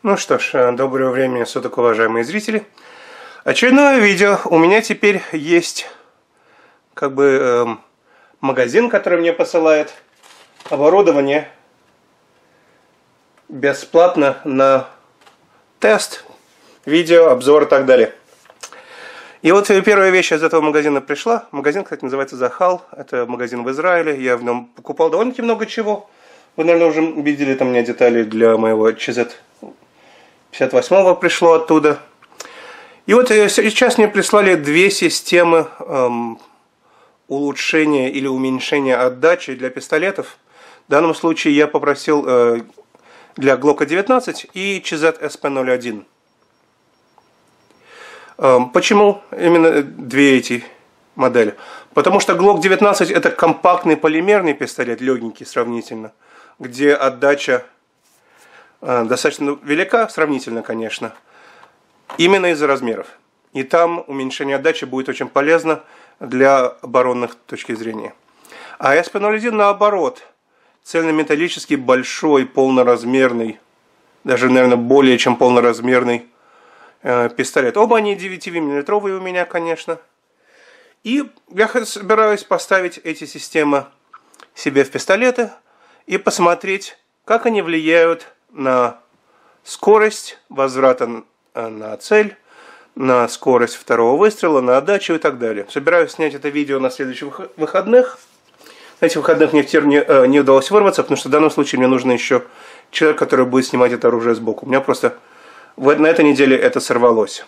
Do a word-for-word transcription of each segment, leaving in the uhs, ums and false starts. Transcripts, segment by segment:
Ну что ж, доброго времени суток, уважаемые зрители. Очередное видео. У меня теперь есть как бы эм, магазин, который мне посылает оборудование бесплатно на тест, видео, обзор и так далее. И вот первая вещь из этого магазина пришла. Магазин, кстати, называется Захал. Это магазин в Израиле. Я в нем покупал довольно-таки много чего. Вы, наверное, уже видели там у меня детали для моего Ч Зет пятьдесят восьмого пришло оттуда. И вот сейчас мне прислали две системы эм, улучшения или уменьшения отдачи для пистолетов. В данном случае я попросил э, для Глока девятнадцать и Ч Зет Эс Пи ноль один. Эм, почему именно две эти модели? Потому что Глок девятнадцать это компактный полимерный пистолет, легенький сравнительно, где отдача достаточно велика, сравнительно, конечно, именно из-за размеров. И там уменьшение отдачи будет очень полезно для оборонных точки зрения. А Эс Пи ноль один наоборот, цельнометаллический, большой, полноразмерный, даже, наверное, более чем полноразмерный э, пистолет. Оба они девятимиллиметровые у меня, конечно. И я собираюсь поставить эти системы себе в пистолеты и посмотреть, как они влияют на скорость возврата на цель, на скорость второго выстрела, на отдачу и так далее. Собираюсь снять это видео на следующих выходных. На этих выходных мне в тир не, э, не удалось вырваться, потому что в данном случае мне нужно еще человек, который будет снимать это оружие сбоку. У меня просто в, на этой неделе это сорвалось.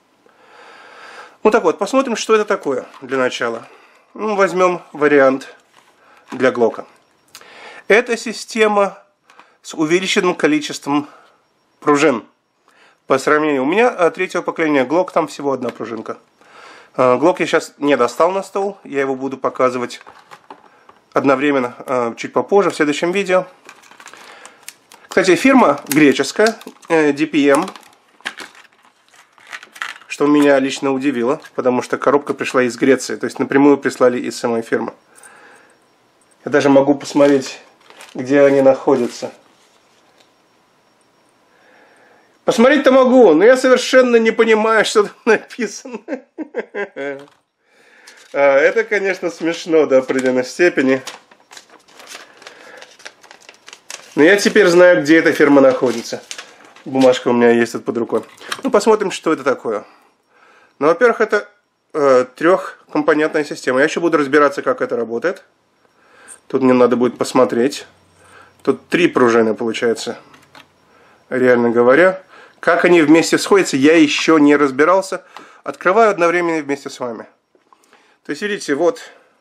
Ну так вот, посмотрим, что это такое для начала. Ну, возьмем вариант для Глока. Эта система с увеличенным количеством пружин. По сравнению, у меня от третьего поколения Глок там всего одна пружинка. Глок я сейчас не достал на стол, я его буду показывать одновременно чуть попозже, в следующем видео. Кстати, фирма греческая, Ди Пи Эм, что меня лично удивило, потому что коробка пришла из Греции, то есть напрямую прислали из самой фирмы. Я даже могу посмотреть, где они находятся. Посмотреть-то могу, но я совершенно не понимаю, что там написано. Это, конечно, смешно до определенной степени. Но я теперь знаю, где эта фирма находится. Бумажка у меня есть тут под рукой. Ну, посмотрим, что это такое. Ну, во-первых, это э, трехкомпонентная система. Я еще буду разбираться, как это работает. Тут мне надо будет посмотреть. Тут три пружины, получается, реально говоря. Как они вместе сходятся, я еще не разбирался. Открываю одновременно вместе с вами. То есть, видите, вот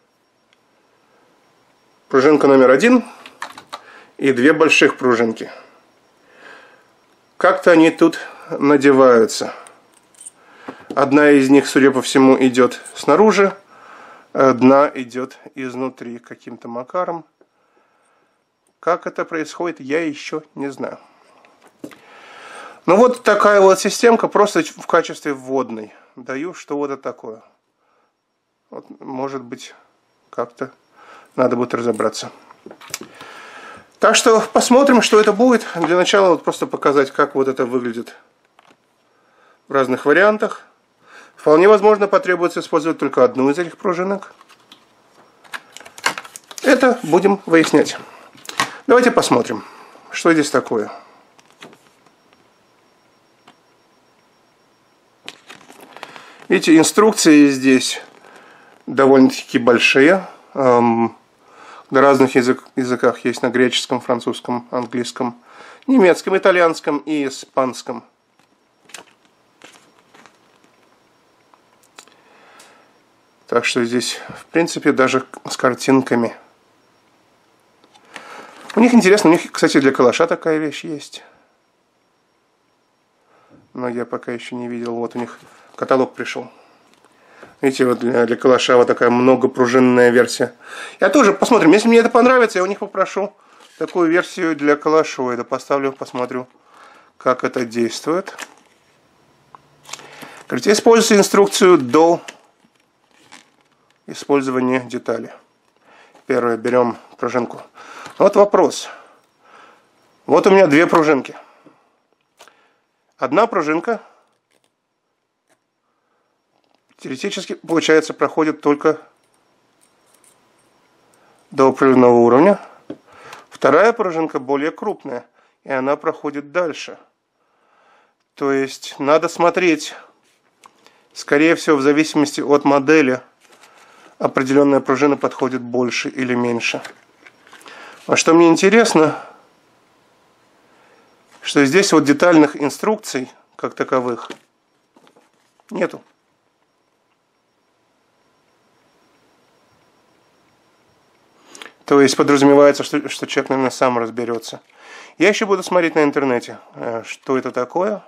пружинка номер один и две больших пружинки. Как-то они тут надеваются. Одна из них, судя по всему, идет снаружи, одна идет изнутри каким-то макаром. Как это происходит, я еще не знаю. Ну вот такая вот системка, просто в качестве вводной. Даю, что вот это такое. Вот, может быть, как-то надо будет разобраться. Так что посмотрим, что это будет. Для начала вот просто показать, как вот это выглядит в разных вариантах. Вполне возможно, потребуется использовать только одну из этих пружинок. Это будем выяснять. Давайте посмотрим, что здесь такое. Видите, инструкции здесь довольно-таки большие. Эм, на разных язык, языках есть: на греческом, французском, английском, немецком, итальянском и испанском. Так что здесь, в принципе, даже с картинками. У них интересно, у них, кстати, для калаша такая вещь есть. Но я пока еще не видел. Вот у них каталог пришел. Видите, вот для, для калаша вот такая многопружинная версия. Я тоже посмотрим. Если мне это понравится, я у них попрошу такую версию для калашоида. Поставлю, посмотрю, как это действует. Говорите, используйте инструкцию до использования детали. Первое, берем пружинку. Вот вопрос. Вот у меня две пружинки. одна пружинка теоретически, получается, проходит только до определенного уровня. Вторая пружинка более крупная, и она проходит дальше. То есть надо смотреть, скорее всего, в зависимости от модели, определенная пружина подходит больше или меньше. А что мне интересно, что здесь вот детальных инструкций, как таковых, нету. То есть подразумевается, что, что человек, наверное, сам разберется. Я еще буду смотреть на интернете, что это такое.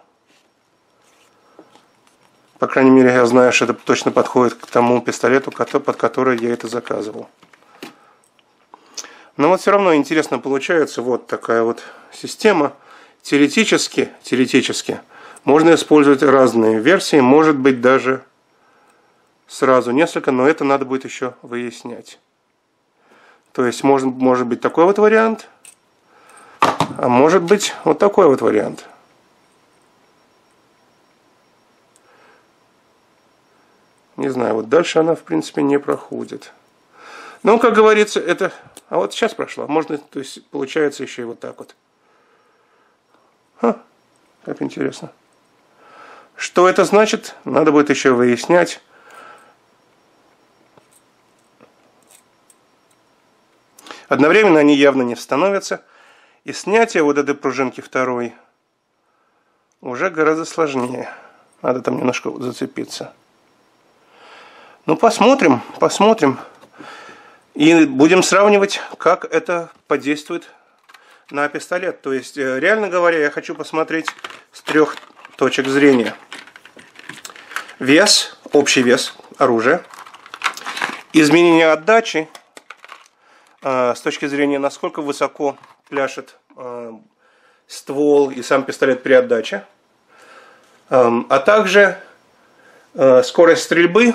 По крайней мере, я знаю, что это точно подходит к тому пистолету, под который я это заказывал. Но вот все равно интересно получается вот такая вот система. Теоретически, теоретически можно использовать разные версии, может быть даже сразу несколько, но это надо будет еще выяснять. То есть может, может быть такой вот вариант, а может быть вот такой вот вариант. Не знаю, вот дальше она в принципе не проходит. Ну, как говорится, это... А вот сейчас прошла. Можно, то есть получается еще и вот так вот. Ха, как интересно. Что это значит, надо будет еще выяснять. Одновременно они явно не становятся. И снятие вот этой пружинки второй уже гораздо сложнее. Надо там немножко зацепиться. Ну, посмотрим, посмотрим. И будем сравнивать, как это подействует на пистолет. То есть, реально говоря, я хочу посмотреть с трех точек зрения. Вес, общий вес оружия. Изменение отдачи. С точки зрения, насколько высоко пляшет ствол и сам пистолет при отдаче. А также скорость стрельбы.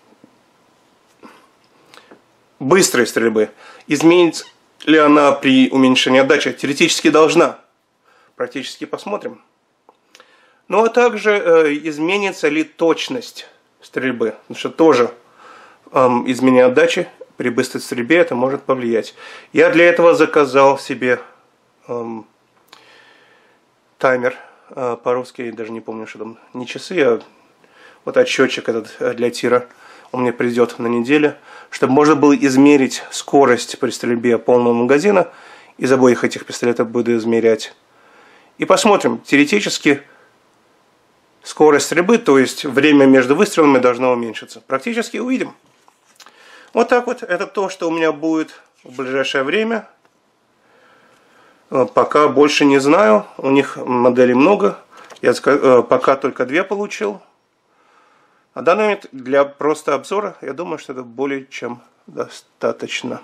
Быстрой стрельбы. Изменится ли она при уменьшении отдачи? Теоретически должна. Практически посмотрим. Ну а также э, изменится ли точность стрельбы. Потому что тоже э, изменение отдачи при быстрой стрельбе это может повлиять. Я для этого заказал себе э, таймер. Э, по-русски я даже не помню, что там. Не часы, а вот отсчетчик этот для тира. Он мне придет на неделю, чтобы можно было измерить скорость при стрельбе полного магазина. Из обоих этих пистолетов буду измерять. И посмотрим. Теоретически скорость стрельбы, то есть время между выстрелами должно уменьшиться. Практически увидим. Вот так вот. Это то, что у меня будет в ближайшее время. Пока больше не знаю. У них моделей много. Я пока только две получил. На данный момент для просто обзора, я думаю, что это более чем достаточно.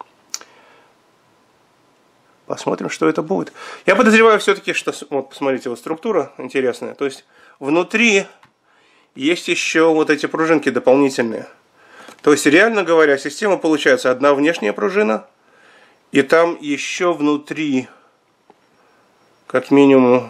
Посмотрим, что это будет. Я подозреваю все-таки, что... Вот, посмотрите, вот структура интересная. То есть, внутри есть еще вот эти пружинки дополнительные. То есть, реально говоря, система получается одна внешняя пружина. И там еще внутри, как минимум,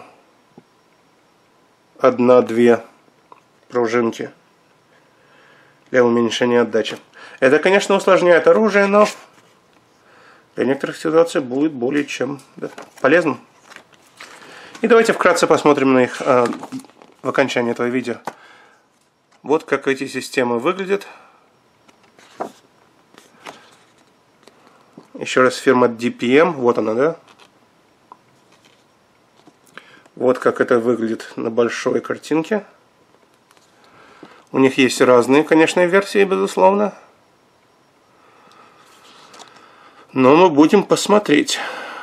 одна-две пружинки для уменьшения отдачи. Это, конечно, усложняет оружие, но для некоторых ситуаций будет более чем да, полезным. И давайте вкратце посмотрим на их э, в окончании этого видео. Вот как эти системы выглядят. Еще раз фирма ди пи эм. Вот она, да? Вот как это выглядит на большой картинке. У них есть разные, конечно, версии, безусловно. Но мы будем посмотреть.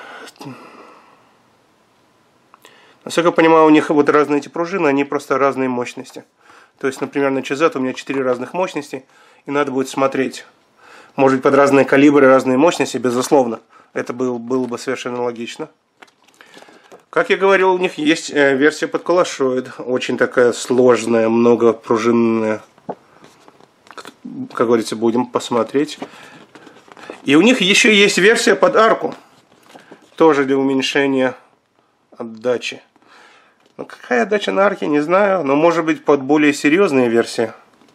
Насколько я понимаю, у них вот разные эти пружины, они просто разные мощности. То есть, например, на че зет у меня четыре разных мощности, и надо будет смотреть. Может быть, под разные калибры, разные мощности, безусловно. Это было, было бы совершенно логично. Как я говорил, у них есть версия под калашоид. Очень такая сложная, многопружинная. Как говорится, будем посмотреть. И у них еще есть версия под арку. Тоже для уменьшения отдачи. Ну, какая отдача на арке, не знаю, но может быть под более серьезные версии.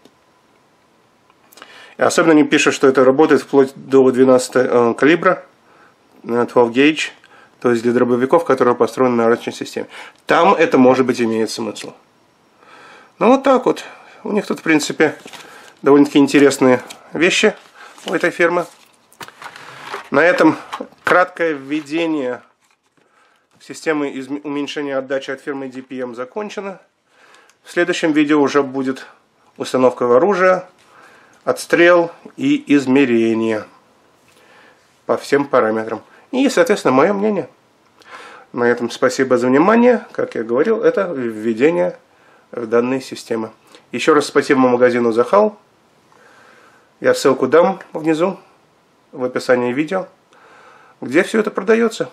И особенно они пишут, что это работает вплоть до двенадцатого э, калибра, двенадцать гейдж, то есть для дробовиков, которые построены на арочной системе. Там это, может быть, имеет смысл. Ну, вот так вот. У них тут, в принципе, довольно-таки интересные вещи у этой фирмы. На этом краткое введение в систему уменьшения отдачи от фирмы ди пи эм закончено. В следующем видео уже будет установка оружия, отстрел и измерение по всем параметрам. И, соответственно, мое мнение. На этом спасибо за внимание. Как я говорил, это введение в данные системы. Еще раз спасибо магазину Захал. Я ссылку дам внизу, в описании видео, где все это продается.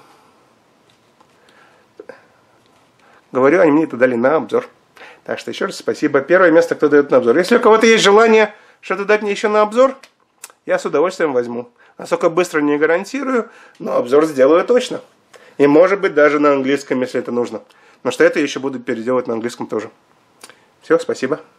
Говорю, они мне это дали на обзор. Так что еще раз спасибо. Первое место, кто дает на обзор. Если у кого-то есть желание что-то дать мне еще на обзор, я с удовольствием возьму. Насколько быстро не гарантирую, но обзор сделаю точно. И может быть даже на английском, если это нужно. Потому что это я еще буду переделывать на английском тоже. Все, спасибо.